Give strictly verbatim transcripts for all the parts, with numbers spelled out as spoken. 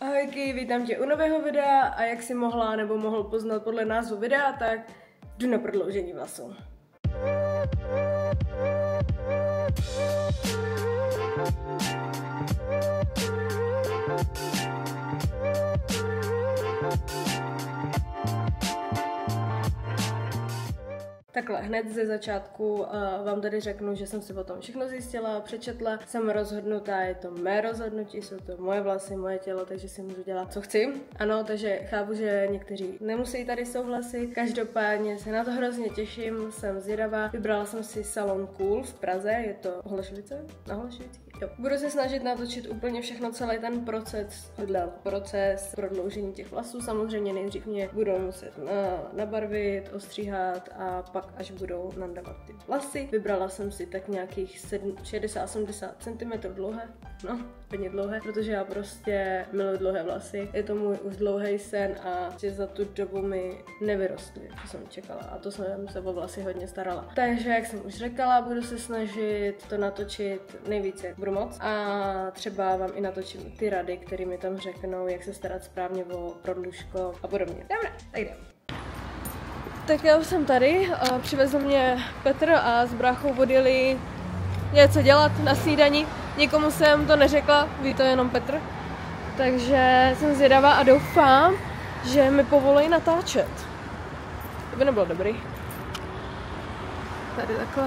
Ahojky, vítám tě u nového videa a jak si mohla nebo mohl poznat podle názvu videa, tak jdu na prodloužení vlasů. Takhle, hned ze začátku uh, vám tady řeknu, že jsem si o tom všechno zjistila, přečetla, jsem rozhodnutá, je to mé rozhodnutí, jsou to moje vlasy, moje tělo, takže si můžu dělat, co chci. Ano, takže chápu, že někteří nemusí tady souhlasit, každopádně se na to hrozně těším, jsem zvědavá. Vybrala jsem si salon Cool v Praze, je to Holešovice? Na Holešovicích? Jo. Budu se snažit natočit úplně všechno, celý ten proces, proces prodloužení těch vlasů. Samozřejmě nejdřív mě budou muset na, nabarvit, ostříhat a pak až budou nandávat ty vlasy. Vybrala jsem si tak nějakých šedesát sedmdesát centimetrů dlouhé, no, hodně dlouhé, protože já prostě miluji dlouhé vlasy. Je to můj už dlouhý sen a že za tu dobu mi nevyrostly, co jsem čekala a to jsem se o vlasy hodně starala. Takže jak jsem už řekla, budu se snažit to natočit nejvíce, jak budu moc a třeba vám i natočím ty rady, které mi tam řeknou, jak se starat správně o prodlužko a podobně. Dobré, tak jdem. Tak já už jsem tady, přivezl mě Petr a s bráchou odjeli něco dělat na snídani. Nikomu jsem to neřekla, ví to jenom Petr. Takže jsem zvědavá a doufám, že mi povolí natáčet. To by nebylo dobrý. Tady takhle.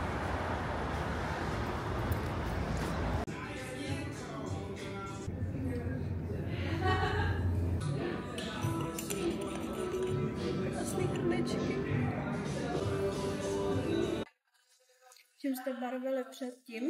Čím jste barvili předtím?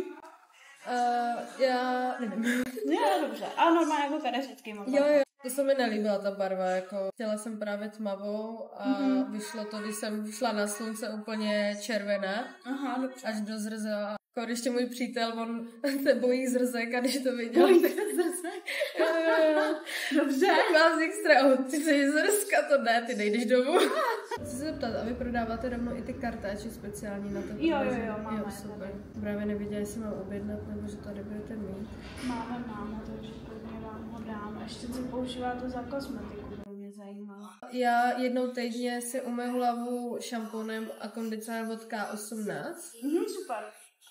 Uh, já nevím. Jo, dobře. A normálně jako kadeřickým. Jo, jo. To se mi nelíbila ta barva, jako chtěla jsem právě tmavou a mm-hmm. vyšlo to, když jsem šla na slunce úplně červená. Aha, dobře. Až do zrza. Jako když můj přítel, on se bojí zrzek a když to viděl. Bojí se zrzek? Jo, jo, jo. Dobře. Mám z extra, oh, ty jsi zrzka, to ne, ty nejdeš domů. Chci se zeptat, a vy prodáváte rovnou i ty kartáči speciální na to? Jo, jo, jo, máme. Jo, super. Právě nevěděla, jestli mám objednat, nebo že tady budete mít. Máme, máme, takže klidně vám ho dám. Ještě si používáte za kosmetiku, to mě zajímalo. Já jednou týdně si umyju hlavu šampónem a kondicionérem od K osmnáct. Mhm, super.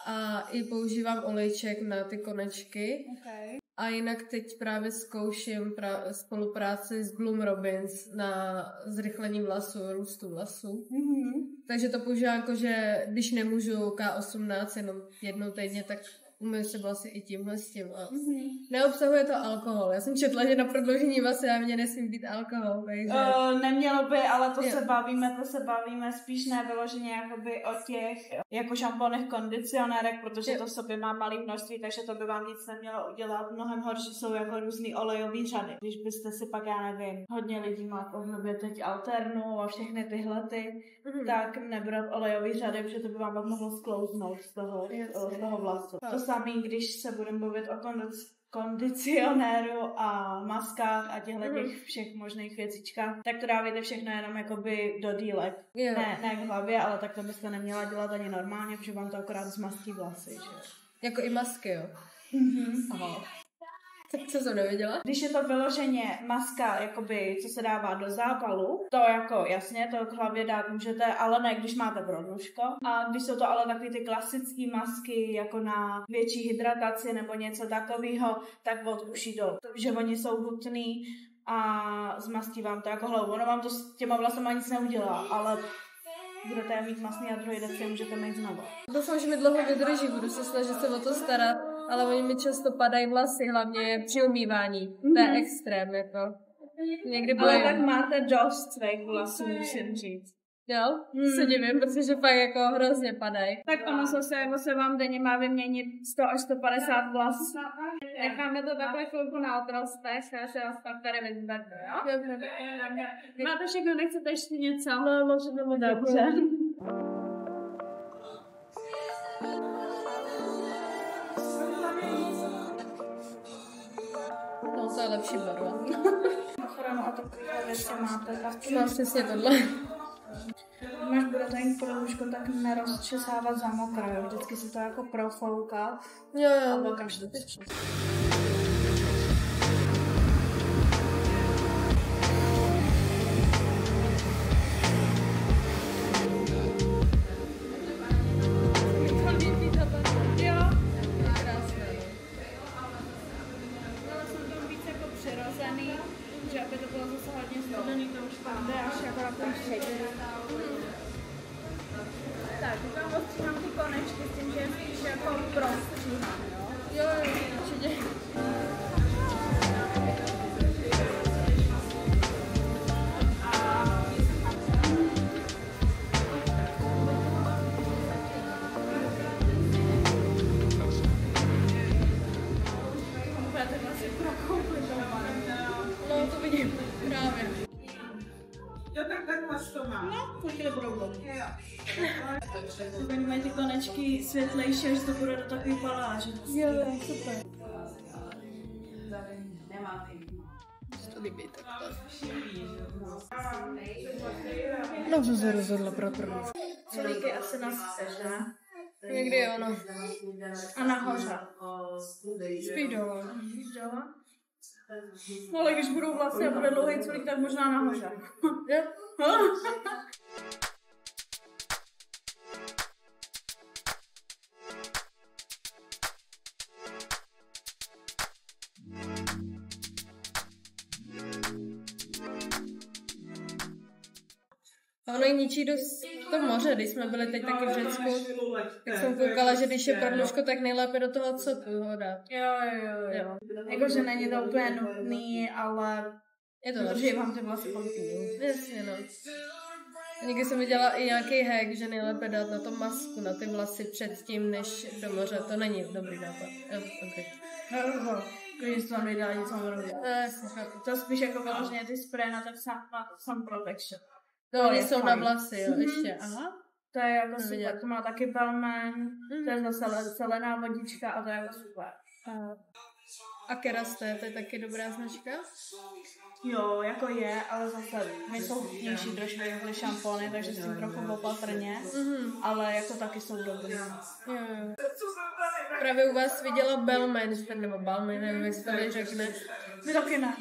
A i používám olejček na ty konečky. Okay. A jinak teď právě zkouším pra- spolupráci s Bloom Robins na zrychlení vlasů, růstu vlasů. Mm-hmm. Takže to používám jako, že když nemůžu K osmnáct jenom jednou týdně, tak umyju se vlasy i tímhle s tím. A mm-hmm. Neobsahuje to alkohol. Já jsem četla, že na prodloužení vlasů a mě nesmí být alkohol. Takže... Uh, nemělo by, ale to jo. se bavíme, to se bavíme spíš nevyloženě jakoby o těch jako šampónech, kondicionérek, protože jo. to v sobě má malé množství, takže to by vám nic nemělo udělat. Mnohem horší jsou jako různý olejový řady. Když byste si pak, já nevím, hodně lidí má v obnově teď alternu a všechny tyhle ty, mm-hmm. tak nebrat olejový řady, protože to by vám pak mohlo sklouznout z toho, z toho vlasu. To samý, když se budeme bavit o kondici- kondicionéru a maskách a těchto těch všech možných věcičkách, tak to dávíte všechno jenom jakoby do dílek. Yeah. Ne, ne k hlavě, ale tak to byste neměla dělat ani normálně, protože vám to akorát zmastí vlasy, že? Jako i masky, jo? Mhm. Aha. Tak co jsem nevěděla? Když je to vyloženě maska, jakoby, co se dává do zápalu, to jako jasně, to k hlavě dát můžete, ale ne, když máte prodlužko. A když jsou to ale takový ty klasické masky, jako na větší hydrataci nebo něco takového, tak od uší dolů. Že oni jsou hutný a zmastí vám to jako hlavu. Ono vám to s těma vlasama nic neudělá, ale budete mít masný a druhý den si můžete mít znovu. Doufám, že mi dlouho vydrží, budu se snažit se o to starat, ale oni mi často padají vlasy, hlavně při umývání. Mm-hmm. To je extrém, jako. Někdy ale bojím. Tak máte dost svých vlasů, musím říct. Jo? Mm. Se divím, protože pak jako hrozně padají. Tak ono zase jako se vám denně má vyměnit sto až sto padesát vlasů. Necháme to takhle chvilku na otrostech, já se vás pak tady vyzvednu, jo? Dobře. Máte všechno, nechcete ještě něco? No, můžeme moc dobře. No, to je lepší barva. Ochranu a takové věci máte. Mám přesně tohle. Máš budete jít prodlužko, tak nerozčesávat za mokra, jo? Vždycky si to jako profoukat. Jo, jo. A okamžitě. zamrazený, že aby to bylo zase hodně studený, to už tam jde až jako na ten šedý. Tak, teď vám ostříhám ty konečky s tím, že je spíš jako prostříhám, jo? Jo, jo, určitě. No, to vidím, právě. Jo, tak tak máš to má. No, taky je problém. Oni mají ty konečky světlejší, až to bude do takový paláže. Jo, super. To líbí takhle. No, co se rozhodla pro první. Celíky asi na ne? Někdy jo, no. A nahoře. Spíš dole. Spíš dole? No ale když budou vlastně a bude dlouhý celík, tak možná nahoře. Jo? A ono i ničí dost to moře, když jsme byli teď taky v Řecku, tak jsem koukala, že když je prodlužko, tak nejlépe do toho copu ho dát. Jo, jo, jo, jo. Jakože není to úplně nutný, ale je to lepší. Vám ty vlasy pompí. Jasně, no. Někdy jsem viděla i nějaký hack, že nejlépe dát na to masku, na ty vlasy předtím, než do moře. To není dobrý nápad. Jo, okay. No, když to tam nedá nic samozřejmě. To spíš jako vyloženě ty spray na ten sun, sun protection. No, oni jsou na vlasy, jo, ještě, aha. To je jako super, to má taky Balmain, mm. to je zase zelená vodička a to je jako super. A, a Keraste, to je taky dobrá značka? Jo, jako je, ale zase my jsou vnější trošku jako šampony, takže s tím trochu opatrně, mm-hmm. ale jako taky jsou dobrý. Jo, jo. Právě u vás viděla Balmain, nebo Balmain, nevím, jak se tady řekne. My taky ne.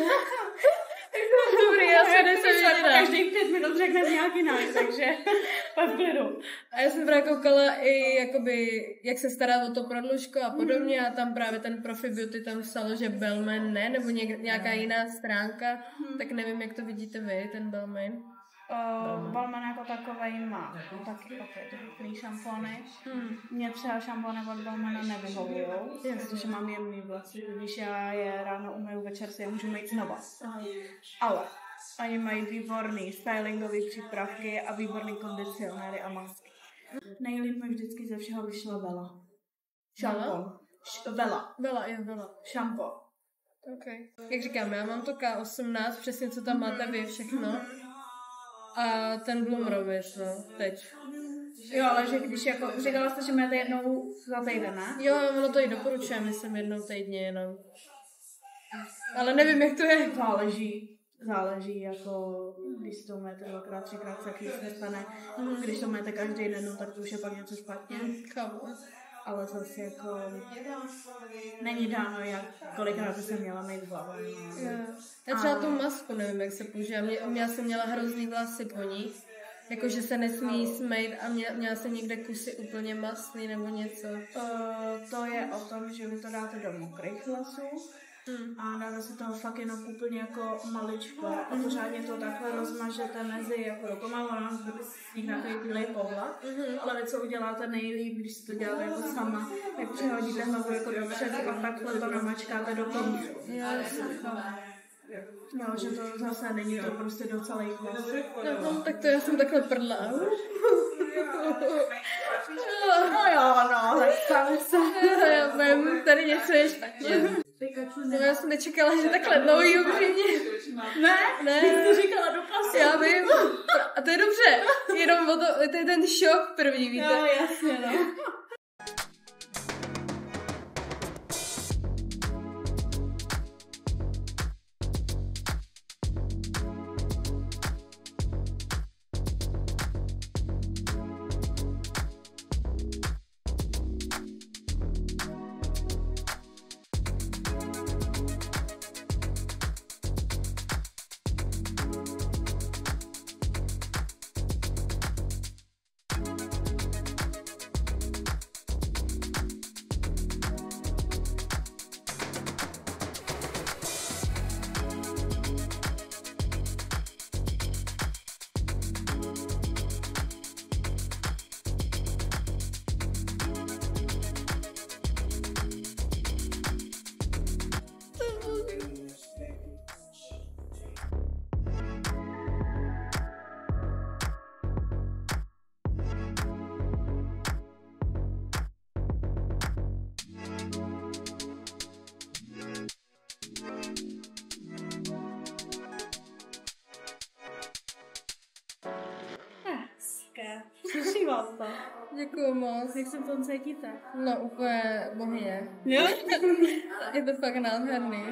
Dobrý, já se nesem viděla. Každý pět minut řekne nějak jinak, takže v klidu. A já jsem právě koukala i jakoby, jak se stará o to prodlužko a podobně a tam právě ten Profi Beauty tam psalo, že Balmain ne, nebo něk, nějaká jiná stránka, hmm. tak nevím, jak to vidíte vy, ten Balmain. Uh, Balmain jako takovej má taky opět dobrý šampony. Hmm. Mně třeba šampony od Balmaina nevyhovují, protože mám jemný vlasy, když já je ráno umyju, večer si je můžu mít znova. Uh. Ale oni mají výborný stylingové přípravky a výborný kondicionéry a masky. Nejlíp mi vždycky ze všeho vyšla Vela. Šampon. Vela. Vela, jo, Vela. Šampon. Okay. Jak říkám, já mám to K osmnáct, přesně co tam máte vy všechno. A ten Bloom Robert, no, teď. Jo, ale že když jako, říkala jste, že máte jednou za týden, ne? Jo, ono to i doporučuji, myslím jednou týdně jenom. Ale nevím, jak to je. Záleží. Záleží, jako když si to umíte dvakrát, třikrát, tak nic nestane. Mm. Když to umíte každý den, no, tak to už je pak něco špatně. Chápu. Ale zase jako není dáno, jak kolikrát by se měla mít hlava. Yeah. Já třeba tu masku nevím, jak se používá. Mě, já jsem měla hrozný vlasy po ní. Jakože se nesmí smejt a mě, měla jsem někde kusy úplně masný nebo něco. Uh, to je o tom, že vy to dáte do mokrých vlasů. Hmm. A dáte si toho fakt jenom úplně jako maličko a pořádně to takhle rozmažete mezi jako rukama, ono by vznikne takový bílej pohled, mm-hmm. ale vy co uděláte nejlíp, když si to děláte jako sama, jak přehodíte hlavu jako dopředu a takhle to namačkáte do konce. No, že to zase není to prostě do celých vlasů. No, no, tak to já jsem takhle prdla. No jo, no, tak stane se. Já vím, tady něco je špatně. No, já jsem nečekala, že takhle dlouhý upřímně. Ne? Ne. Ty jsi říkala do pasu. Já vím. A to je dobře. Jenom o to, to je ten šok první, víte. Jo, jasně, no. Děkuju moc. Jak se v tom cítíte? No úplně bohyně. Jo? Je to fakt nádherný.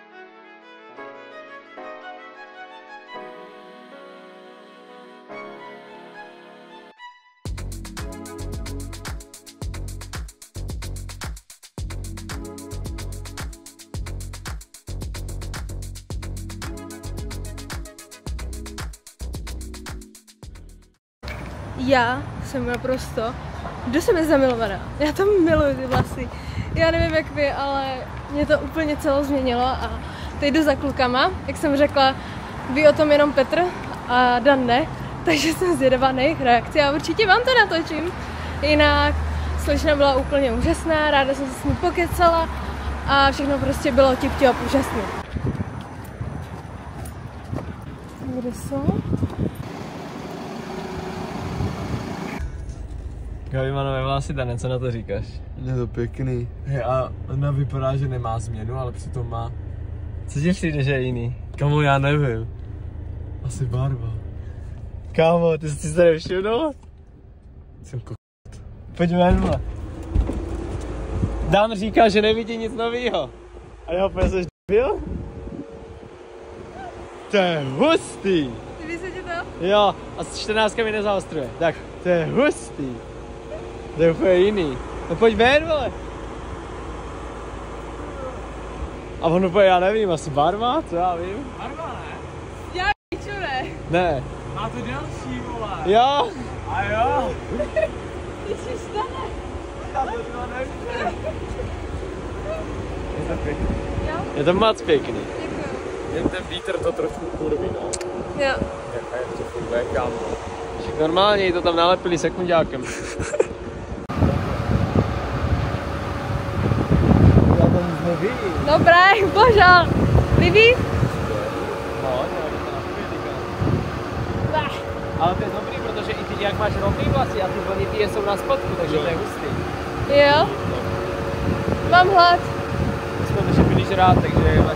Já jsem naprosto do sebe zamilovaná. Já to miluji, ty vlasy. Já nevím jak vy, ale mě to úplně celo změnilo a teď jdu za klukama. Jak jsem řekla, ví o tom jenom Petr a Dan ne, takže jsem zvědavá na jejich reakci a určitě vám to natočím. Jinak slečna byla úplně úžasná, ráda jsem se s ní pokecala a všechno prostě bylo tip-top úžasné. Kde jsou? Gabi má nové vlasy, Dane, co na to říkáš? Je to pěkný. Hej, a ona vypadá, že nemá změnu, ale přitom má. Co ti přijde, že je jiný? Kamo, já nevím. Asi barva. Kámo, ty jsi si to nevšimnul? Jsem ko... Pojďme ven. Dan říká, že nevidí nic novýho. A já úplně seš byl? To je hustý. Ty víš, ti to? Jo, a s čtrnáctka mi nezaostruje. Tak, to je hustý. To je úplně jiný. No pojď ven, vole. A on úplně, já nevím, asi barva, co já vím? Barva, ne? Já víču, ne. Ne. Má to delší, vole. Jo. A jo. Ty jsi stane. Já to třeba nevím. Je to pěkný. Je to moc pěkný. Děkuju. Jen ten vítr to trošku kurví, no. Jo. Jak to funguje, kámo. Však normálně to tam nalepili sekundákem. Já to nic nevidím. Dobré, božal. Líbí? No, ale to je dobrý, protože i ty, jak máš rovný vlasy a ty vlnitý jsou na spodku, takže to je hustý. Jo. Mám hlad. My jsme ještě byli žrát, takže máš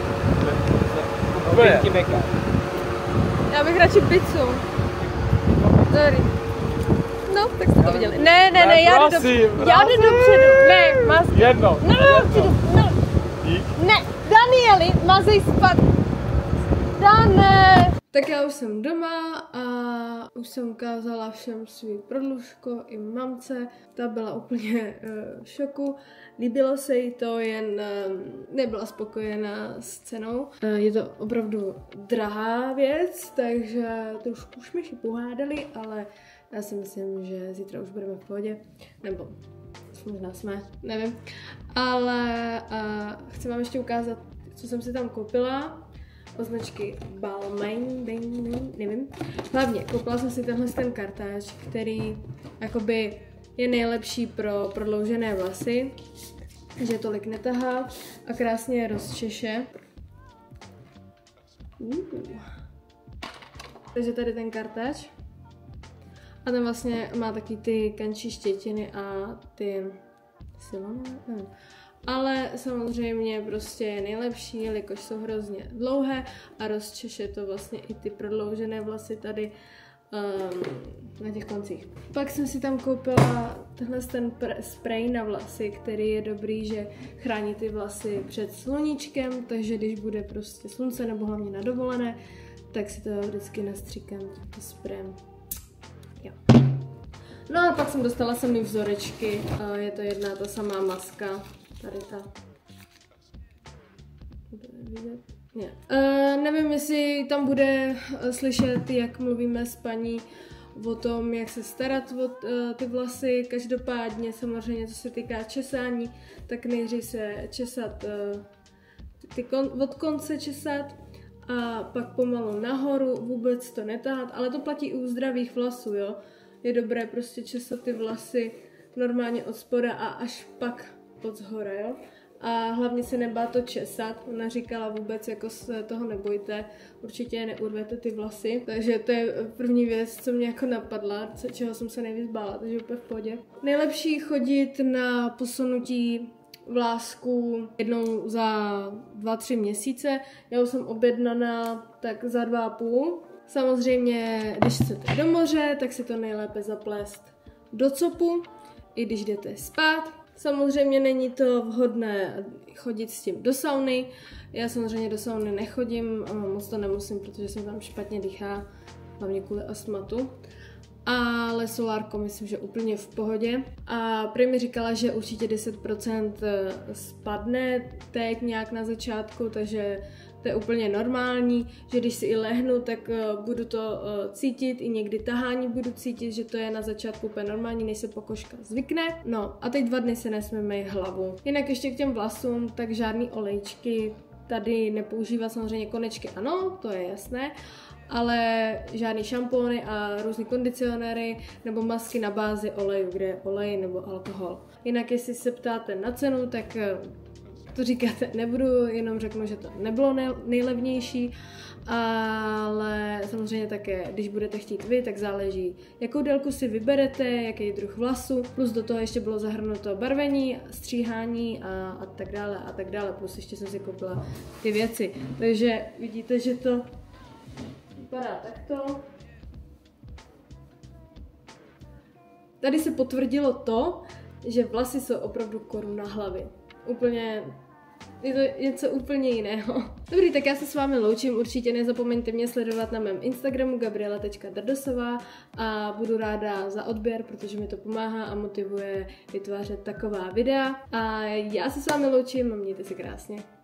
pětky meka. Já bych radši pizzu. Dobrý. No, tak jste to viděli. Ne, ne, ne, já jdu dopředu. Já jdu dopředu. Ne, má... Jedno. No, no, dopředu. No. Ne, Danieli, mazej spad. Dane. Tak já už jsem doma a už jsem ukázala všem svý prodlužko i mamce. Ta byla úplně uh, v šoku. Líbilo se jí to, jen uh, nebyla spokojená s cenou. Uh, je to opravdu drahá věc, takže trošku jsme si pohádali, ale já si myslím, že zítra už budeme v pohodě. Nebo možná jsme, nevím. Ale uh, chci vám ještě ukázat, co jsem si tam koupila. Označky Balmain, nevím. Hlavně koupila jsem si tenhle ten kartáč, který jakoby je nejlepší pro prodloužené vlasy, že tolik netahá a krásně je rozčeše. Uh. Takže tady ten kartáč. A ten vlastně má taky ty kančí štětiny a ty silony, nevím. Ale samozřejmě prostě je nejlepší, jelikož jsou hrozně dlouhé a rozčeše to vlastně i ty prodloužené vlasy tady um, na těch koncích. Pak jsem si tam koupila tenhle ten spray na vlasy, který je dobrý, že chrání ty vlasy před sluníčkem, takže když bude prostě slunce nebo hlavně na dovolené, tak si to vždycky nastříkám tímto sprayem. Jo. No a pak jsem dostala sami vzorečky, je to jedna ta samá maska. Tady ta. Uh, nevím, jestli tam bude slyšet, jak mluvíme s paní o tom, jak se starat o uh, ty vlasy. Každopádně samozřejmě, co se týká česání, tak nejdřív se česat uh, ty kon- od konce česat a pak pomalu nahoru, vůbec to netahat, ale to platí i u zdravých vlasů, jo. Je dobré prostě česat ty vlasy normálně od spoda a až pak od zhora, jo. A hlavně se nebát to česat, ona říkala vůbec, jako se toho nebojte, určitě neurvete ty vlasy, takže to je první věc, co mě jako napadla, čeho jsem se nejvíc bála, takže úplně v pohodě. Nejlepší chodit na posunutí vlásků jednou za dva, tři měsíce, já už jsem objednaná tak za dva a půl. Samozřejmě, když chcete do moře, tak si to nejlépe zaplést do copu, i když jdete spát. Samozřejmě není to vhodné chodit s tím do sauny. Já samozřejmě do sauny nechodím, moc to nemusím, protože jsem tam špatně dýchá, hlavně kvůli astmatu. Ale solárko myslím, že úplně v pohodě. A prý mi říkala, že určitě deset procent spadne teď nějak na začátku, takže to je úplně normální, že když si i lehnu, tak budu to cítit, i někdy tahání budu cítit, že to je na začátku úplně normální, než se pokožka zvykne. No a teď dva dny se nesmím mít hlavu. Jinak ještě k těm vlasům, tak žádný olejčky tady nepoužívat, samozřejmě konečky ano, to je jasné, ale žádný šampóny a různý kondicionéry nebo masky na bázi oleju, kde je olej nebo alkohol. Jinak jestli se ptáte na cenu, tak to říkáte nebudu, jenom řeknu, že to nebylo nejlevnější, ale samozřejmě také, když budete chtít vy, tak záleží, jakou délku si vyberete, jaký druh vlasu, plus do toho ještě bylo zahrnuto barvení, stříhání a, a tak dále a tak dále, plus ještě jsem si koupila ty věci. Takže vidíte, že to vypadá takto. Tady se potvrdilo to, že vlasy jsou opravdu koruna hlavy. Úplně, je to něco úplně jiného. Dobrý, tak já se s vámi loučím, určitě nezapomeňte mě sledovat na mém Instagramu gabriela tečka drdosová a budu ráda za odběr, protože mi to pomáhá a motivuje vytvářet taková videa. A já se s vámi loučím a mějte se krásně.